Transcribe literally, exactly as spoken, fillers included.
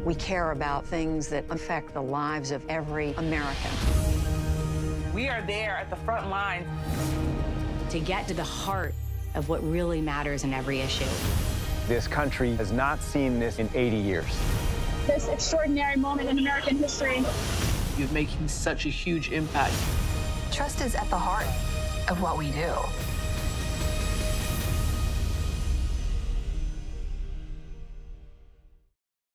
We care about things that affect the lives of every American. We are there at the front line to get to the heart of what really matters in every issue. This country has not seen this in eighty years. This extraordinary moment in American history. You're making such a huge impact. Trust is at the heart of what we do.